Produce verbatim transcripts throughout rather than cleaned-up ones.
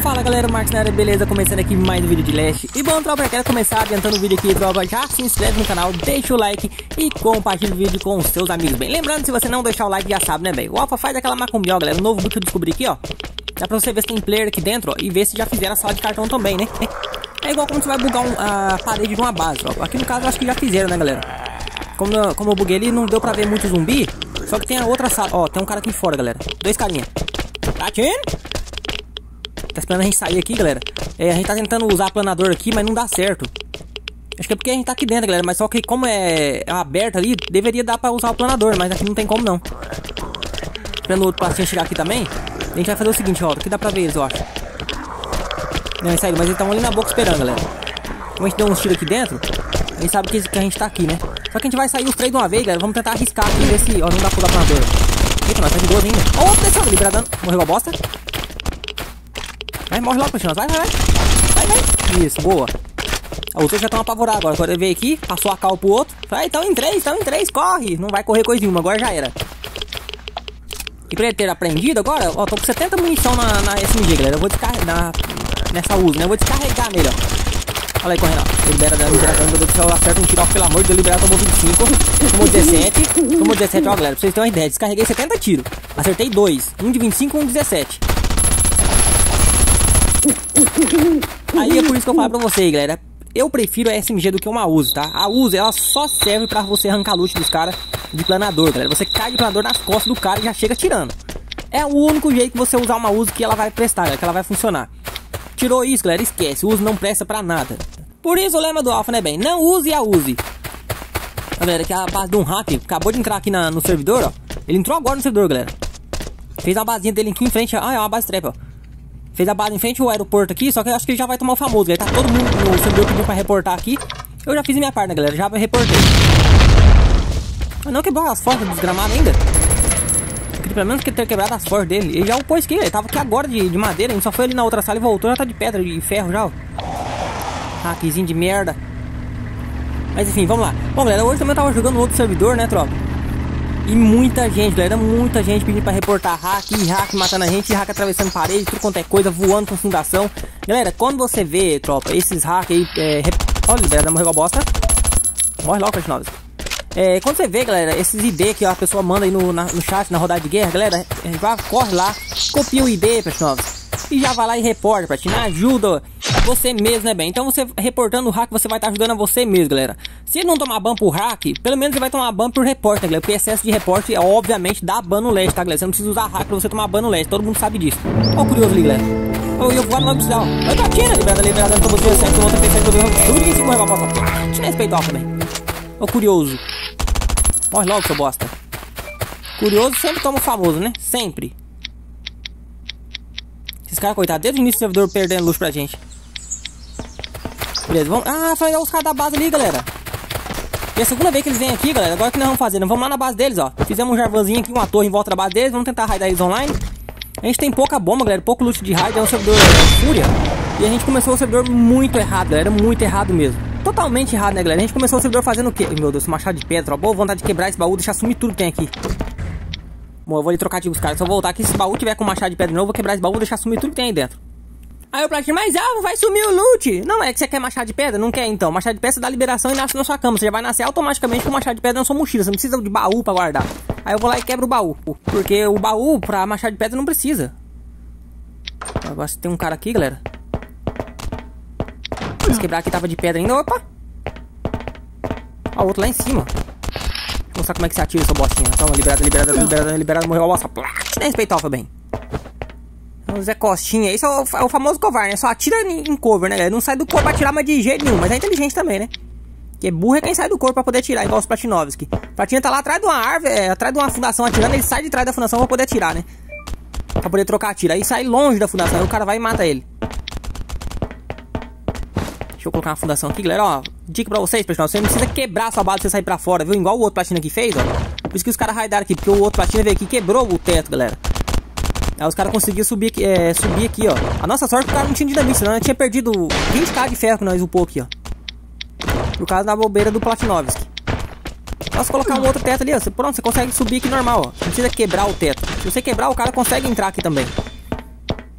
Fala galera, o Marcos na área, beleza? Começando aqui mais um vídeo de Leste. E bom, tropa, quero começar adiantando o vídeo aqui, tropa. Já se inscreve no canal, deixa o like e compartilha o vídeo com os seus amigos, bem. Lembrando, se você não deixar o like, já sabe, né, bem. O Alpha faz aquela macumbió, galera, o novo book que eu descobri aqui, ó. Dá pra você ver se tem player aqui dentro, ó, e ver se já fizeram a sala de cartão também, né? É igual como você vai bugar um, a parede de uma base, ó. Aqui no caso eu acho que já fizeram, né, galera? Como eu, como eu buguei ali, não deu pra ver muito zumbi. Só que tem a outra sala, ó, tem um cara aqui fora, galera. Dois carinha. Tá atirando? Tá esperando a gente sair aqui, galera. É, a gente tá tentando usar planador aqui, mas não dá certo. Acho que é porque a gente tá aqui dentro, galera. Mas só que como é, é aberto ali, deveria dar pra usar o planador. Mas aqui não tem como, não. Esperando o outro paciente chegar aqui também. A gente vai fazer o seguinte, ó. Aqui dá pra ver eles, eu acho. Não, é sério, mas eles estão ali na boca esperando, galera. Como a gente deu uns tiros aqui dentro, a gente sabe que, que a gente tá aqui, né? Só que a gente vai sair os três de uma vez, galera. Vamos tentar arriscar aqui, ver se... Ó, não dá pra usar o planador. Eita, nós tá de boa ainda. Ó, oh, desceu, libera dano. Morreu a bosta. Vai, morre logo, Cristiano. Vai, vai, vai. Vai, vai. Isso, boa. Os outros já estão apavorados agora. Agora ele veio aqui, passou a cal pro outro. Vai, estão em três, estão em três, corre. Não vai correr coisa nenhuma, agora já era. E pra ele ter aprendido agora, ó, tô com setenta munição na, na S M G, galera. Eu vou descarregar, na, nessa uso, né? Eu vou descarregar nele, ó. Olha aí, correndo, ó. Libera dano, libera dano, meu Deus do céu, acerta um tiro, ó, pelo amor de Deus, libera, tomou vinte e cinco, tomou dezessete, tomou dezessete, ó, galera, pra vocês terem uma ideia, descarreguei setenta tiros, acertei dois, um de vinte e cinco e um de dezessete. Aí é por isso que eu falo pra vocês, galera, eu prefiro a S M G do que uma Uzi, tá? A Uzi, ela só serve pra você arrancar loot dos caras de planador, galera, você cai de planador nas costas do cara e já chega tirando. É o único jeito que você usar uma Uzi que ela vai prestar, galera, que ela vai funcionar. Tirou isso, galera, esquece, o Uzi não presta pra nada. Por isso o lema do Alpha, né, bem? Não use a Uzi. Galera, que é a base de um hack acabou de entrar aqui na, no servidor, ó. Ele entrou agora no servidor, galera. Fez a basinha dele aqui em frente. Ah, é uma base trap, ó. Fez a base em frente ao aeroporto aqui, só que eu acho que ele já vai tomar o famoso, galera. Tá todo mundo no servidor pedindo pra reportar aqui. Eu já fiz a minha parte, né, galera? Já reportei. Mas não quebrou as forças desgramado ainda. Eu queria pelo menos que ter quebrado as forças dele. Ele já upou aqui, ele tava aqui agora de, de madeira. Ele só foi ali na outra sala e voltou, já tá de pedra, de ferro já, ó. Hackzinho de merda. Mas enfim, vamos lá. Bom, galera, hoje também eu tava jogando no outro servidor, né, tropa? E muita gente, galera, muita gente pedindo pra reportar hack, e hack matando a gente, e hack atravessando parede, tudo quanto é coisa, voando com fundação. Galera, quando você vê, tropa, esses hack aí, é, rep... olha, galera, morreu a bosta. Morre logo, Flash Novas. É, quando você vê, galera, esses I D que a pessoa manda aí no, na, no chat, na rodada de guerra, galera, já corre lá, copia o I D, Flash Novas. E já vai lá e reporta pra ti, né? Ajuda você mesmo, né, bem? Então você reportando o hack, você vai estar ajudando a você mesmo, galera. Se ele não tomar ban por hack, pelo menos ele vai tomar ban por report, né, galera? Porque excesso de report, é, obviamente, dá ban no leste, tá, galera? Você não precisa usar hack pra você tomar ban no leste, todo mundo sabe disso. Ó o curioso ali, galera. Ó, eu vou no oficial. Olha a tira, liberada, liberada, tomou dezessete, tomou trinta e sete, tomou tudo que se morreu pra bosta. Tira esse peito também. Ó, curioso. Morre logo, seu bosta. Curioso sempre toma o famoso, né? Sempre. Esses caras, coitados, desde o início do servidor perdendo luz pra gente. Beleza, vamos... Ah, foi os caras da base ali, galera. E é a segunda vez que eles vêm aqui, galera. Agora o que nós vamos fazer? Nós vamos lá na base deles, ó. Fizemos um jarvanzinho aqui, uma torre em volta da base deles. Vamos tentar raidar eles online. A gente tem pouca bomba, galera, pouco loot de raid. É um servidor fúria. E a gente começou o servidor muito errado, galera. Muito errado mesmo. Totalmente errado, né, galera? A gente começou o servidor fazendo o quê? Meu Deus, machado de pedra, ó. Boa vontade de quebrar esse baú, deixar sumir tudo que tem aqui. Bom, eu vou ali trocar de os caras. Se eu voltar aqui, se esse baú tiver com machado de pedra novo, eu vou quebrar esse baú e deixar sumir tudo que tem aí dentro. Aí eu platino, mas ah, vai sumir o loot. Não é que você quer machado de pedra? Não quer então. Machado de pedra dá liberação e nasce na sua cama. Você já vai nascer automaticamente com machado de pedra na sua mochila. Você não precisa de baú pra guardar. Aí eu vou lá e quebro o baú. Porque o baú pra machado de pedra não precisa. Agora se tem um cara aqui, galera. Se quebrar aqui tava de pedra ainda. Opa! Ó, o outro lá em cima. Vou mostrar como é que se atira essa bostinha. Toma, liberada, liberada, liberada, liberada, morreu a bosta. Nem respeitar, foi bem. O Zé Costinha, isso é o, é o famoso covarde, né? Só atira em, em cover, né, galera? Não sai do corpo pra atirar mais de jeito nenhum, mas é inteligente também, né? Porque burro é quem sai do corpo pra poder atirar, igual os Platinovski. Platina tá lá atrás de uma árvore, é, atrás de uma fundação atirando, ele sai de trás da fundação pra poder atirar, né? Pra poder trocar tiro. Aí sai longe da fundação, aí o cara vai e mata ele. Deixa eu colocar uma fundação aqui, galera, ó. Dica pra vocês, pessoal, você não precisa quebrar a sua base pra você sair pra fora, viu? Igual o outro Platina aqui fez, ó. Por isso que os caras raidaram aqui, porque o outro Platina veio aqui e quebrou o teto, galera. Aí os caras conseguiram subir aqui, é, subir aqui, ó. A nossa sorte é que o cara não tinha dinamite, senão eu tinha perdido vinte k de ferro que nós upou aqui, ó. Por causa da bobeira do Platinovski. Posso colocar um outro teto ali, ó. Você, pronto, você consegue subir aqui normal, ó. Não precisa quebrar o teto. Se você quebrar, o cara consegue entrar aqui também.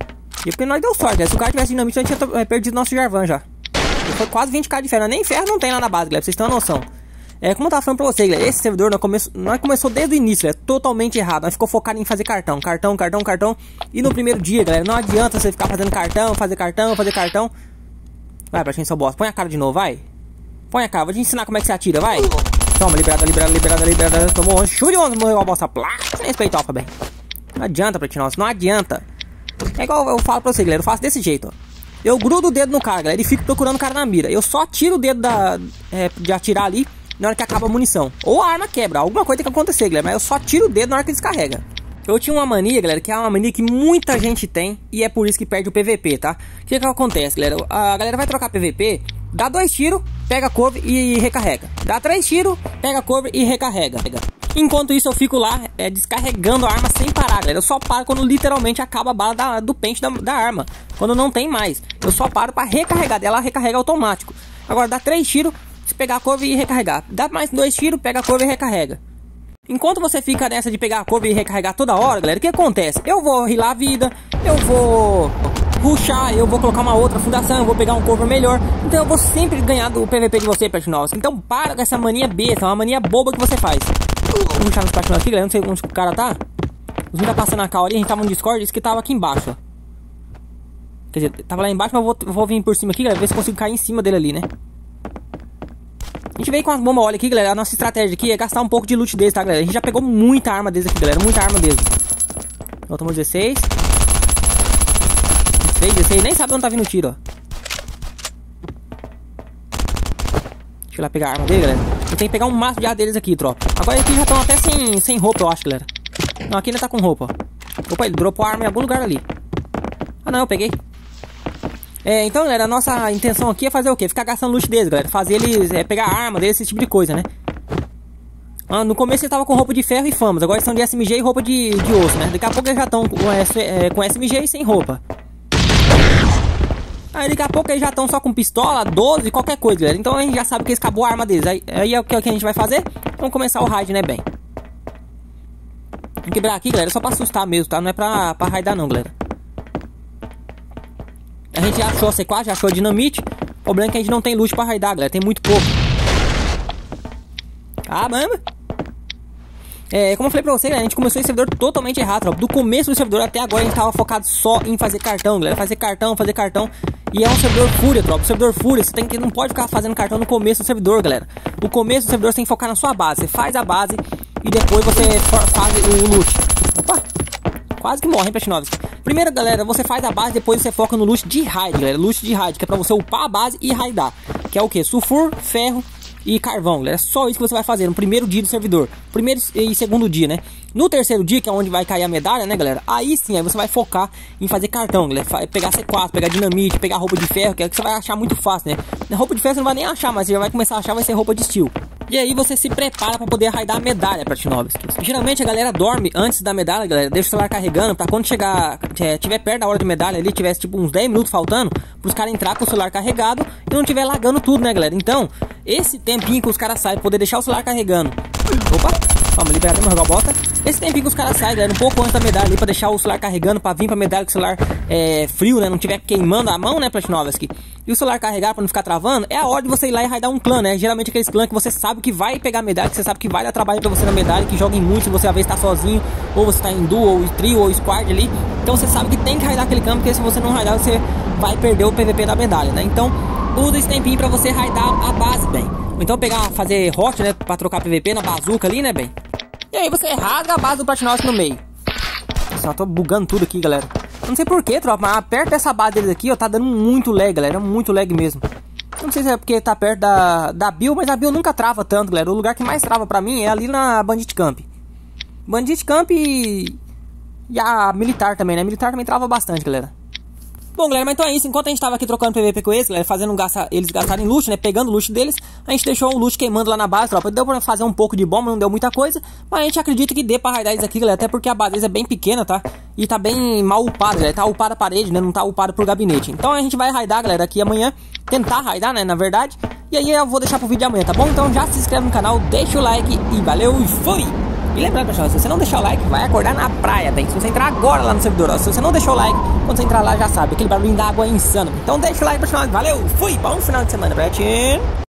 E porque nós deu sorte, né? Se o cara tivesse dinamite, nós tinha perdido nosso Jarvan já. Foi quase vinte k de ferro, nem ferro não tem lá na base, galera, pra vocês terem uma noção. É, como eu tava falando pra vocês, galera, esse servidor nós, come... nós começou desde o início, galera, totalmente errado. Nós ficou focado em fazer cartão, cartão, cartão, cartão. E no primeiro dia, galera, não adianta você ficar fazendo cartão, fazer cartão, fazer cartão. Vai, pra gente, seu boss, põe a cara de novo, vai. Põe a cara, vou te ensinar como é que você atira, vai. Toma, liberada, liberada, liberada, liberada. Tomou onze, chute de onze, morreu a bosta. Plá, sem respeitar, Alpha, bem. Não adianta, Platinovis, não adianta. É igual eu falo pra vocês, galera, eu faço desse jeito, ó. Eu grudo o dedo no cara, galera, e fico procurando o cara na mira. Eu só tiro o dedo da, é, de atirar ali na hora que acaba a munição. Ou a arma quebra, alguma coisa tem que acontecer, galera. Mas eu só tiro o dedo na hora que descarrega. Eu tinha uma mania, galera, que é uma mania que muita gente tem. E é por isso que perde o P V P, tá? O que que acontece, galera? A galera vai trocar P V P, dá dois tiros, pega a cover e recarrega. Dá três tiros, pega a cover e recarrega. Enquanto isso eu fico lá é, descarregando a arma sem parar, galera. Eu só paro quando literalmente acaba a bala da, do pente da, da arma. Quando não tem mais. Eu só paro para recarregar. Ela recarrega automático. Agora dá três tiros, se pegar a cover e recarregar. Dá mais dois tiros, pega a cover e recarrega. Enquanto você fica nessa de pegar a cover e recarregar toda hora, galera, o que acontece? Eu vou rilar a vida, eu vou rushar, eu vou colocar uma outra fundação, eu vou pegar um cover melhor. Então eu vou sempre ganhar do P V P de você, Platinovis. Então para com essa mania besta, é uma mania boba que você faz. Vou rushar nos Platinovis aqui, galera, não sei onde o cara tá. Os meninos tá passando a cal ali, a gente tava no Discord, disse que tava aqui embaixo, ó. Quer dizer, tava lá embaixo, mas eu vou, vou vir por cima aqui, galera, ver se eu consigo cair em cima dele ali, né? A gente veio com as bombas óleo aqui, galera. A nossa estratégia aqui é gastar um pouco de loot deles, tá, galera? A gente já pegou muita arma deles aqui, galera. Muita arma deles. Ó, tomou dezesseis. dezesseis, dezesseis. Nem sabe onde tá vindo o tiro, ó. Deixa eu lá pegar a arma dele, galera. Eu tenho que pegar um maço de ar deles aqui, tropa. Agora aqui já estão até sem, sem roupa, eu acho, galera. Não, aqui ainda tá com roupa, ó. Opa, ele dropou a arma em algum lugar ali. Ah, não, eu peguei. É, então, galera, a nossa intenção aqui é fazer o quê? Ficar gastando loot deles, galera. Fazer eles, é, pegar arma deles, esse tipo de coisa, né? Ah, no começo eles estavam com roupa de ferro e famas. Agora eles estão de S M G e roupa de, de osso, né? Daqui a pouco eles já estão com, é, com S M G e sem roupa. Aí daqui a pouco eles já estão só com pistola, doze, qualquer coisa, galera. Então a gente já sabe que eles acabou a arma deles. Aí, aí é o que a gente vai fazer. Vamos começar o raid, né, bem? Vamos quebrar aqui, galera, só pra assustar mesmo, tá? Não é pra, pra raidar não, galera. A gente já achou a C quatro, já achou a dinamite. O problema é que a gente não tem loot pra raidar, galera. Tem muito pouco. Ah, mano. É, como eu falei pra vocês, a gente começou esse servidor totalmente errado, ó. Do começo do servidor até agora a gente tava focado só em fazer cartão, galera. Fazer cartão, fazer cartão. E é um servidor fúria, tropa. O servidor fúria, você tem que, não pode ficar fazendo cartão no começo do servidor, galera. No começo do servidor você tem que focar na sua base. Você faz a base e depois você faz o loot. Opa! Quase que morre, hein, Platinovis. Primeiro, galera, você faz a base, depois você foca no loot de raid, galera. Loot de raid, que é pra você upar a base e raidar. Que é o que? Sulfur, ferro e carvão, galera. É só isso que você vai fazer no primeiro dia do servidor. Primeiro e segundo dia, né? No terceiro dia, que é onde vai cair a medalha, né, galera? Aí sim, aí você vai focar em fazer cartão, galera. Pegar C quatro, pegar dinamite, pegar roupa de ferro, que é o que você vai achar muito fácil, né? Roupa de ferro você não vai nem achar, mas você já vai começar a achar, vai ser roupa de steel. E aí você se prepara pra poder raidar a medalha, Platinovis. Geralmente a galera dorme antes da medalha, galera. Deixa o celular carregando pra quando chegar, é, tiver perto da hora de medalha ali, tivesse tipo uns dez minutos faltando, pros caras entrar com o celular carregado e não tiver lagando tudo, né, galera? Então, esse tempinho que os caras saem, poder deixar o celular carregando. Opa, vamos liberar, vamos jogar a bota. Esse tempinho que os caras saem, galera, um pouco antes da medalha ali, pra deixar o celular carregando, pra vir pra medalha com o celular é, frio, né? Não tiver queimando a mão, né, Platinovis? E o celular carregar pra não ficar travando, é a hora de você ir lá e raidar um clã, né? Geralmente aqueles clãs que você sabe que vai pegar medalha, que você sabe que vai dar trabalho pra você na medalha, que joguem muito, se você às vezes tá sozinho, ou você tá em duo, ou trio, ou squad ali. Então você sabe que tem que raidar aquele clã, porque se você não raidar, você vai perder o P V P da medalha, né? Então, usa esse tempinho pra você raidar a base, bem. Ou então pegar, fazer hot, né? Pra trocar P V P na bazuca ali, né, bem? E aí você rasga a base do Platinovis no meio. Nossa, eu tô bugando tudo aqui, galera. Eu não sei porquê, tropa, mas perto dessa base deles aqui, ó, tá dando muito lag, galera. Muito lag mesmo. Eu não sei se é porque tá perto da, da Bill, mas a Bill nunca trava tanto, galera. O lugar que mais trava pra mim é ali na Bandit Camp. Bandit Camp e... e a Militar também, né? Militar também trava bastante, galera. Bom, galera, mas então é isso. Enquanto a gente tava aqui trocando P V P com eles, galera, fazendo gasta, eles gastarem loot, né? Pegando o loot deles, a gente deixou o loot queimando lá na base, tropa. Deu pra fazer um pouco de bomba, não deu muita coisa, mas a gente acredita que dê pra raidar eles aqui, galera. Até porque a base deles é bem pequena, tá? E tá bem mal upada, galera. Tá upada a parede, né? Não tá upada por gabinete. Então a gente vai raidar, galera, aqui amanhã. Tentar raidar, né? Na verdade. E aí eu vou deixar pro vídeo de amanhã, tá bom? Então já se inscreve no canal, deixa o like e valeu e fui! E lembrando, pessoal, se você não deixar o like, vai acordar na praia, velho. Se você entrar agora lá no servidor, ó, se você não deixou o like, quando você entrar lá já sabe, aquele barulhinho da água é insano. Então deixa o like, pessoal. Valeu, fui, bom final de semana, Betinho.